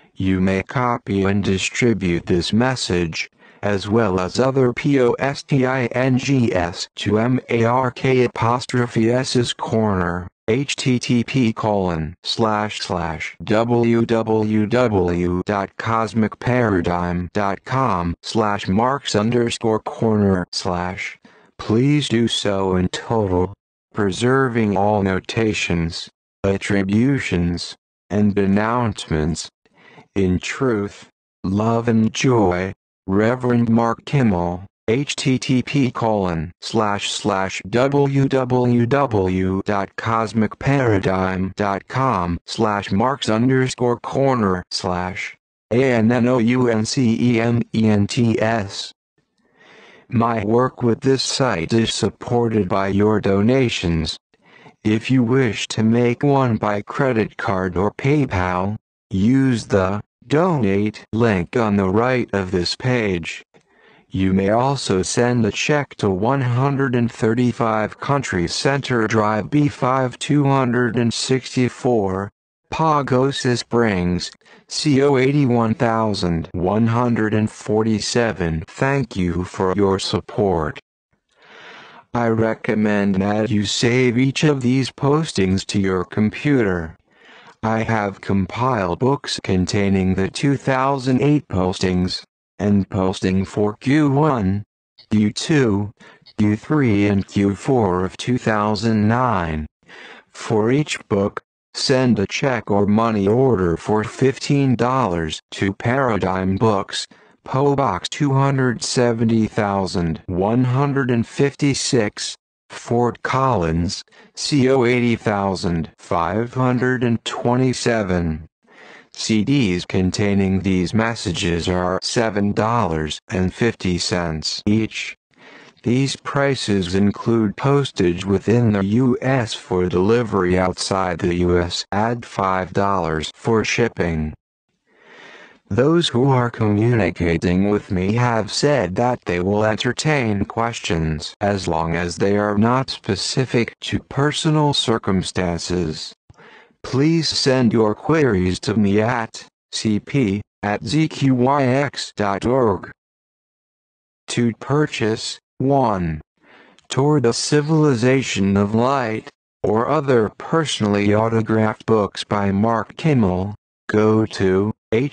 You may copy and distribute this message, as well as other postings to MARK''S's Corner, http://www.cosmicparadigm.com/marks_corner/. Please do so in total, preserving all notations, attributions, and denouncements. In truth, love and joy, Reverend Mark Kimmel. http://www.cosmicparadigm.com/marks_corner/ ANNOUNCEMENTS. My work with this site is supported by your donations. If you wish to make one by credit card or PayPal, use the Donate link on the right of this page. You may also send a check to 135 Country Center Drive B5 264, Pagosa Springs, CO 81147. Thank you for your support. I recommend that you save each of these postings to your computer. I have compiled books containing the 2008 postings, and posting for Q1, Q2, Q3 and Q4 of 2009. For each book, send a check or money order for $15 to Paradigm Books, P.O. Box 270,156, Fort Collins, CO 80527. CDs containing these messages are $7.50 each. These prices include postage within the U.S. for delivery outside the U.S. Add $5 for shipping. Those who are communicating with me have said that they will entertain questions as long as they are not specific to personal circumstances. Please send your queries to me at cp@zqyx.org. To purchase 1. Toward the Civilization of Light, or other personally autographed books by Mark Kimmel, go to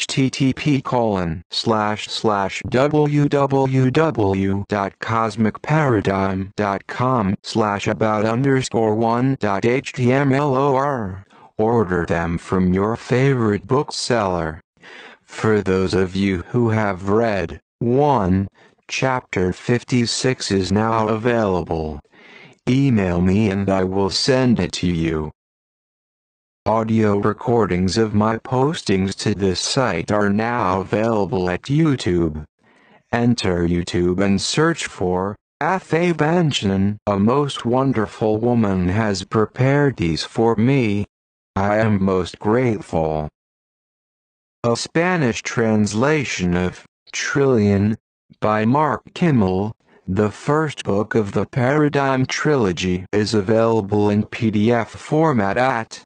http://www.cosmicparadigm.com/about_1.html. Order them from your favorite bookseller. For those of you who have read 1, Chapter 56 is now available. Email me and I will send it to you. Audio recordings of my postings to this site are now available at YouTube. Enter YouTube and search for Athe Benjamin. A most wonderful woman has prepared these for me. I am most grateful. A Spanish translation of Trillion by Mark Kimmel, the first book of the Paradigm Trilogy, is available in PDF format at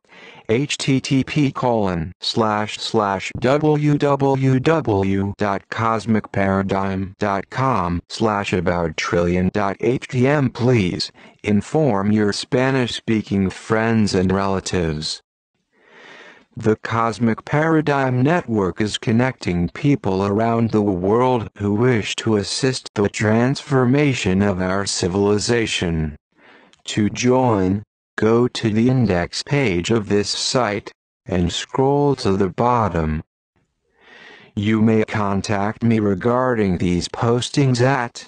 http://www.cosmicparadigm.com/abouttrillion.htm. Please inform your Spanish-speaking friends and relatives. The Cosmic Paradigm Network is connecting people around the world who wish to assist the transformation of our civilization. To join, go to the index page of this site, and scroll to the bottom. You may contact me regarding these postings at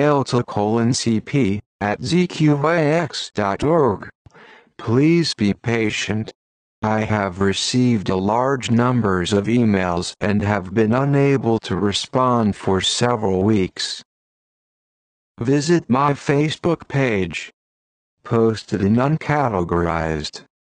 mail_to_cp@zqyx.org. Please be patient. I have received a large numbers of emails and have been unable to respond for several weeks. Visit my Facebook page. Posted and uncategorized.